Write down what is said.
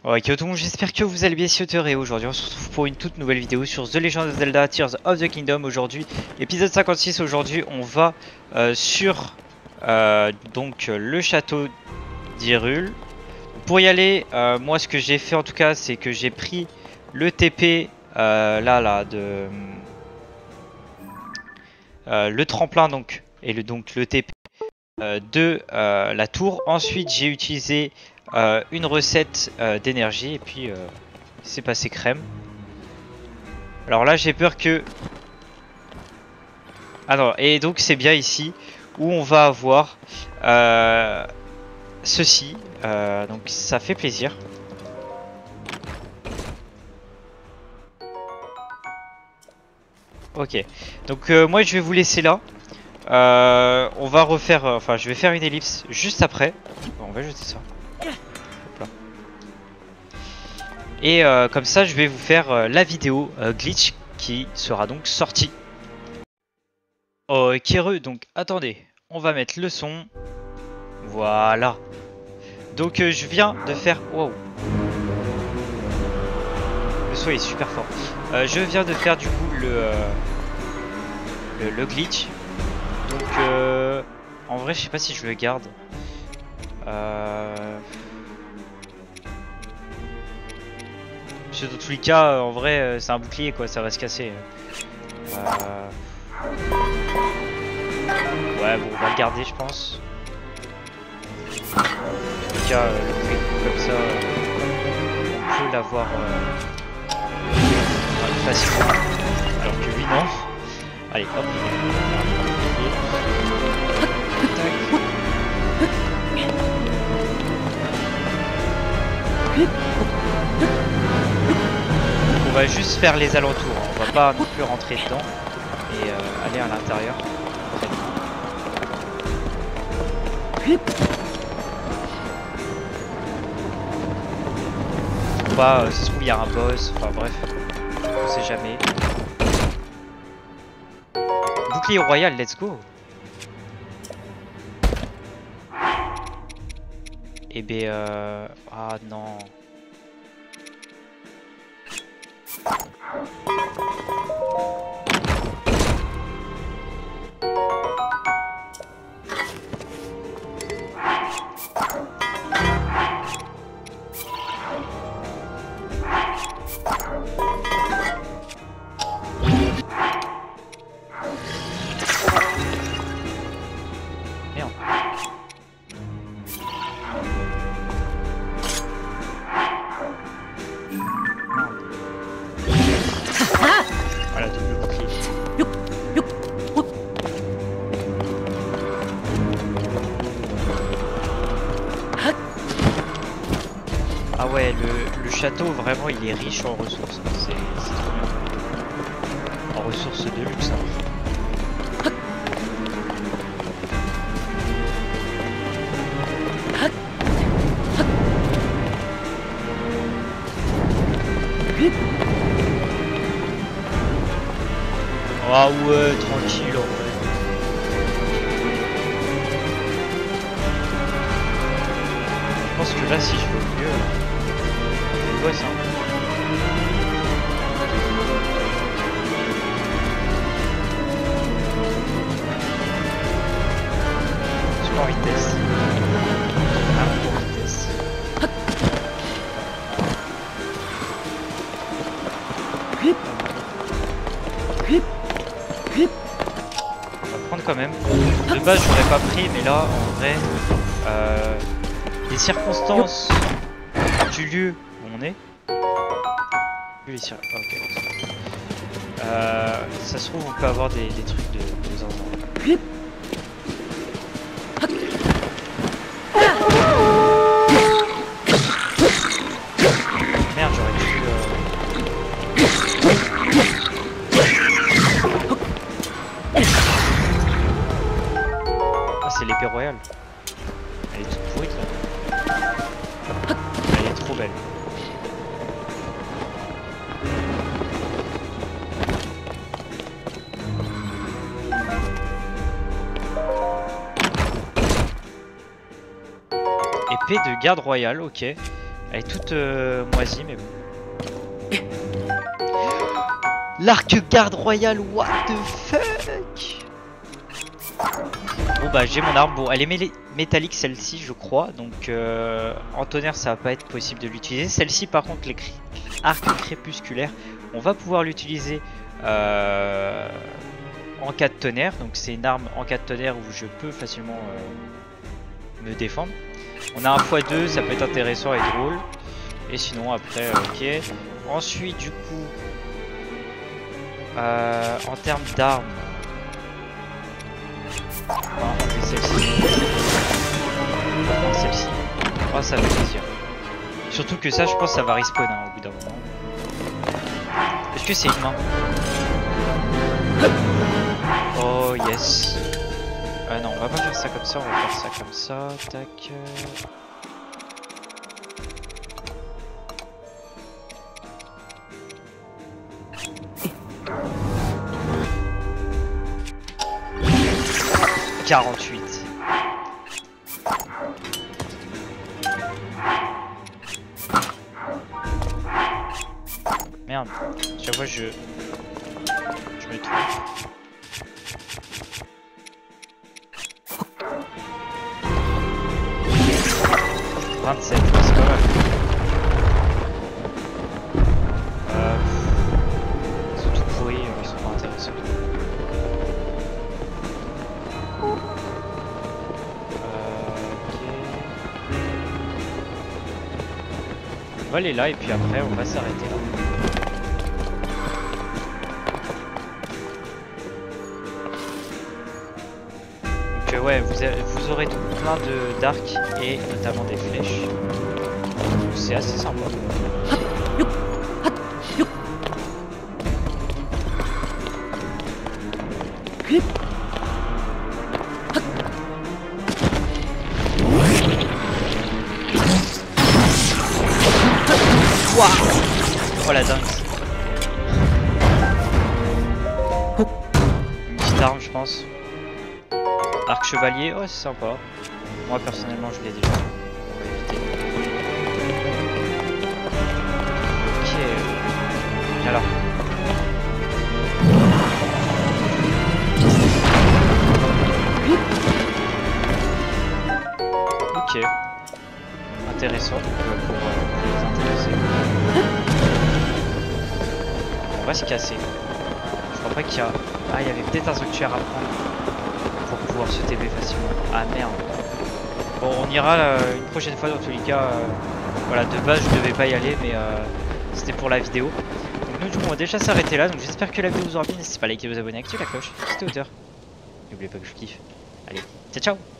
Ok tout le monde, j'espère que vous allez bien et aujourd'hui on se retrouve pour une toute nouvelle vidéo sur The Legend of Zelda Tears of the Kingdom. Aujourd'hui, épisode 56, aujourd'hui on va sur donc le château d'Hyrule. Pour y aller, moi ce que j'ai fait en tout cas c'est que j'ai pris le TP de le tremplin donc et le TP de la tour. Ensuite j'ai utilisé une recette d'énergie et puis c'est passé crème. Alors là j'ai peur que... Ah non, et donc c'est bien ici où on va avoir ceci, donc ça fait plaisir. Ok, donc moi je vais vous laisser là. On va refaire, enfin je vais faire une ellipse juste après. Bon, on va jeter ça. Hop là. Et comme ça je vais vous faire la vidéo glitch qui sera donc sortie. Ok donc attendez, on va mettre le son. Voilà. Donc je viens de faire... Wow. Le son est super fort. Je viens de faire du coup le glitch. Donc en vrai je sais pas si je le garde. Parce que dans tous les cas en vrai c'est un bouclier quoi, ça va se casser. Ouais bon on va le garder je pense. En tout cas le bouclier comme ça on peut l'avoir facilement. Alors que lui non. Allez hop. On va juste faire les alentours, hein. On va pas non plus rentrer dedans et aller à l'intérieur. Ça se trouve il y a un boss, enfin bref, on sait jamais. Bouclier royal, let's go. Et ben ah non. Ah ouais, le château vraiment il est riche en ressources, c'est trop bien. En ressources de luxe. Hein. Ah ouais, tranquille en vrai. Je pense que là si je veux mieux... Ouais, ça. Sport vitesse. Ah, pour vitesse. On va prendre quand même. De base, j'aurais pas pris, mais là, en vrai, les circonstances du lieu où on est. Ok. Ça se trouve, on peut avoir des trucs de zinzin. Merde, j'aurais dû... Ah, c'est l'épée royale. Elle est toute pourrite là. Elle est trop belle. Épée de garde royale, ok. Elle est toute moisie, mais bon. L'arc garde royal, what the fuck. Bon bah j'ai mon arme, bon elle est métallique celle-ci je crois, donc en tonnerre ça va pas être possible de l'utiliser. Celle-ci par contre les arcs crépusculaires, on va pouvoir l'utiliser en cas de tonnerre, donc c'est une arme en cas de tonnerre où je peux facilement me défendre. On a un x2, ça peut être intéressant et drôle, et sinon après ok. Ensuite du coup en termes d'armes, on va enlever celle-ci. Celle-ci. Oh, ça fait plaisir. Surtout que ça, je pense, ça va respawn hein, au bout d'un moment. Est-ce que c'est une main? Oh, yes. Non, on va pas faire ça comme ça, on va faire ça comme ça. Tac. 48. Merde, chaque fois je me trompe. « 27, c'est pas mal. Ils sont tout pourris, ils sont pas intéressants. On va aller là et puis après on va s'arrêter là. Donc ouais, vous aurez plein d'arcs et notamment des flèches. C'est assez sympa. Oh la dingue. Une petite arme je pense. Arc chevalier, oh c'est sympa. Moi personnellement je l'ai déjà. Ok. Alors. Ok. Intéressant pour les intéresser. On va se casser. Je crois pas qu'il y a... Ah, il y avait peut-être un sanctuaire à prendre pour pouvoir se TP facilement. Ah merde. Bon, on ira une prochaine fois dans tous les cas. Voilà, de base je devais pas y aller, mais c'était pour la vidéo. Donc nous du coup on va déjà s'arrêter là. Donc j'espère que la vidéo vous aura plu. N'hésitez pas à liker, vous abonner, activer la cloche. C'était auteur. N'oubliez pas que je kiffe. Allez, ciao ciao.